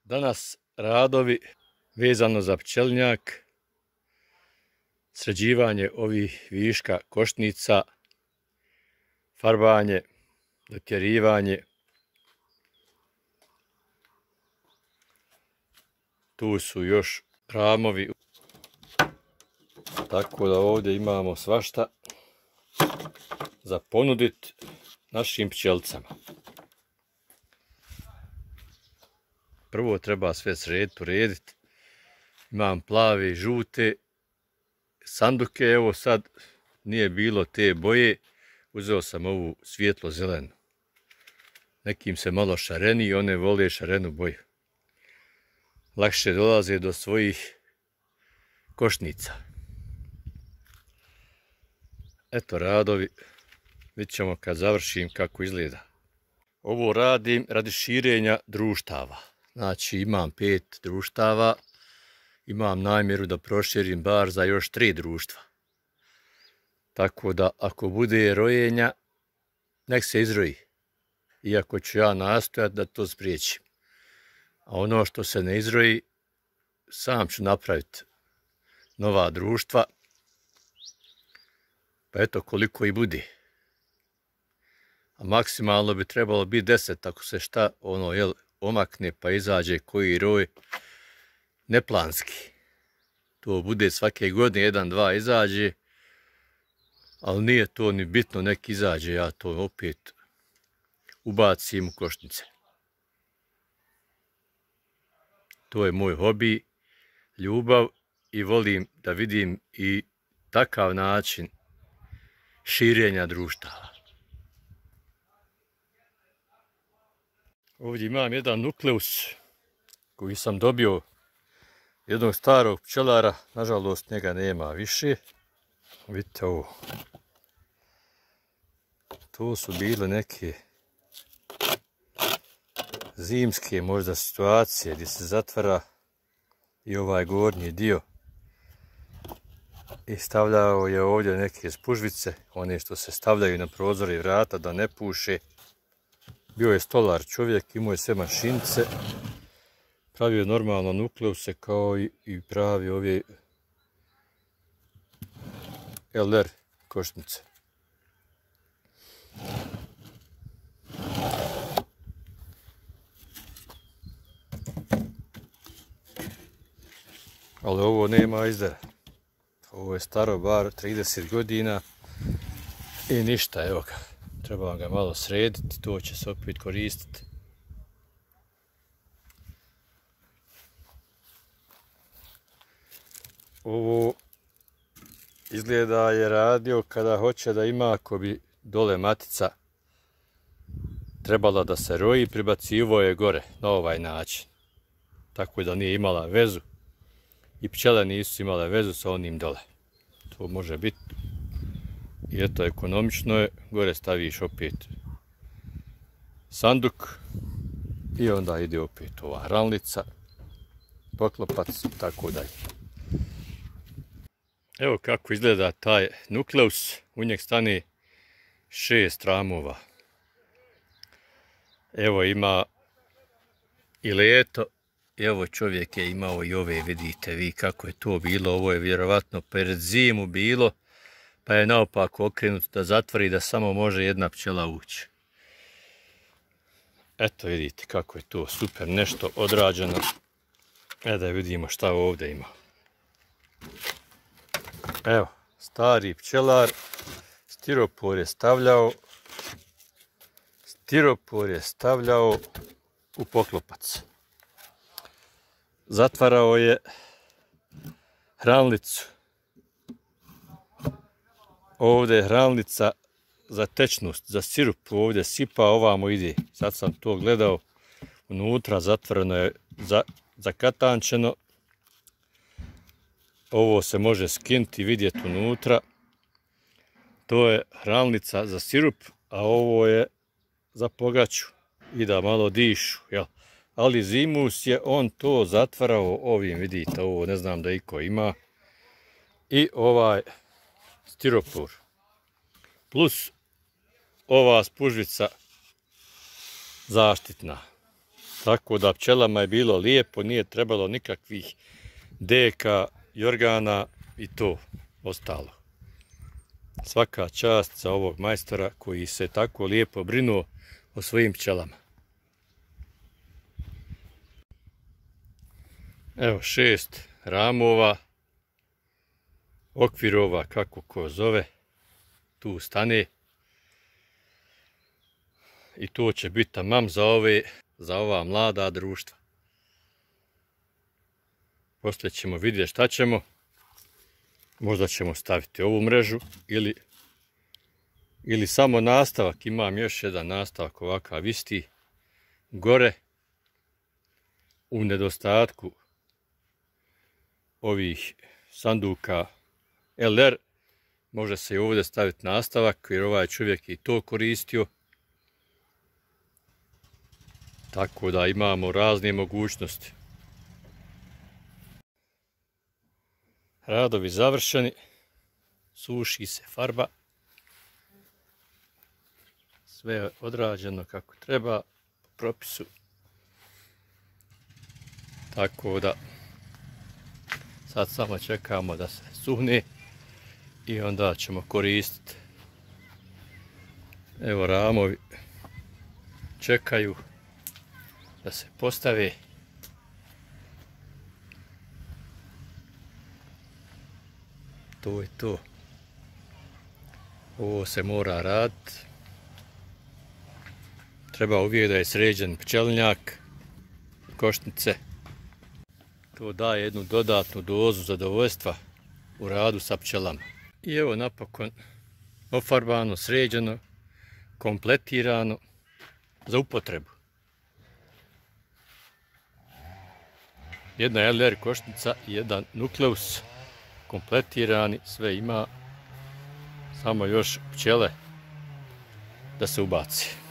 Danas radovi vezano za pčelinjak, sređivanje ovih viška košnica, farbanje, dotjerivanje. Tu su još ramovi, tako da ovdje imamo svašta za ponuditi našim pčelicama. Prvo treba sve srediti, urediti. Imam plave i žute sanduke, evo sad nije bilo te boje, uzeo sam ovu svijetlo zelenu. Nekim se malo šareni, one vole šarenu boju. Lakše dolaze do svojih košnica. Eto radovi, vidjet ćemo kad završim kako izgleda. Ovo radim radi širenja društava. Znači imam 5 društava, imam namjeru da proširim bar za još 3 društva. Tako da ako bude rojenja, nek se izroji. Iako ću ja nastojati da to spriječim. A ono što se ne izroji, sam ću napraviti nova društva. Pa eto koliko i bude. A maksimalno bi trebalo biti 10 ako se šta omakne pa izađe koji roj neplanski. To bude svake godine 1-2 izađe, ali nije to ni bitno, nek izađe, ja to opet ubacim u košnice. To je moj hobi, ljubav i volim da vidim i takav način širenja društava. Ovdje imam jedan nukleus koji sam dobio jednog starog pčelara, nažalost njega nema više. Vidite ovo. To su bile neke zimske možda situacije gdje se zatvara i ovaj gornji dio. I stavljao je ovdje neke spužvice, one što se stavljaju na prozore i vrata da ne puše. Bio je stolar čovjek, imao je sve mašinice, pravio normalno nukleuse kao i pravi ove LR košnice. Ali ovo nema izdara. Ovo je staro bar 30 godina i ništa, evo ga. Treba ga malo srediti, to će se opet koristiti. Ovo izgleda je radio kada hoće da ima, ako bi dole matica trebala da se roji, pribacivo je gore na ovaj način. Tako da nije imala vezu i pčele nisu imale vezu sa onim dole. To može biti. I eto, ekonomično je, gore staviš opet sanduk i onda ide opet ova hranlica, poklopac i tako dalje. Evo kako izgleda taj nukleus, u njeg stane 6 ramova. Evo ima i leto, evo čovjek je imao i ove, vidite vi kako je to bilo, ovo je vjerovatno pred zimu bilo. Pa je naopako okrenut da zatvori da samo može jedna pčela ući. Eto vidite kako je to super nešto odrađeno. Da vidimo šta ovdje ima. Evo, stari pčelar, stiropor je stavljao u poklopac. Zatvarao je hranlicu. Ovdje je hranlica za tečnost, za sirup, ovdje sipa, ovamo ide. Sad sam to gledao, unutra zatvoreno je zakatančeno. Ovo se može skinuti i vidjeti unutra. To je hranlica za sirup, a ovo je za pogaču i da malo dišu. Jel? Ali zimus je on to zatvarao ovim, vidite, ovo ne znam da iko ima. I ovaj stiropor. Plus ova spužvica zaštitna. Tako da pčelama je bilo lijepo, nije trebalo nikakvih deka, jorgana i to ostalo. Svaka čast za ovog majstora koji se tako lijepo brinuo o svojim pčelama. Evo 6 ramova, okvirova, kako ko zove, tu stane. I to će biti tamam za ova mlada društva. Poslije ćemo vidjeti šta ćemo. Možda ćemo staviti ovu mrežu ili samo nastavak. Imam još jedan nastavak ovakav isti gore. U nedostatku ovih sanduka LR može se i ovdje staviti nastavak jer ovaj čovjek je i to koristio. Tako da imamo razne mogućnosti. Radovi završeni, suši se farba, sve je odrađeno kako treba, po propisu. Tako da sad samo čekamo da se suhne i onda ćemo koristiti. Evo ramovi čekaju da se postave. To je to. Ovo se mora raditi. Treba uvijek da je sređen pčelinjak, košnice. To daje jednu dodatnu dozu zadovoljstva u radu sa pčelama. I evo napokon ofarbano, sređeno, kompletirano za upotrebu. Jedna LR košnica i jedan nukleus kompletirani, sve ima, samo još pčele da se ubaci.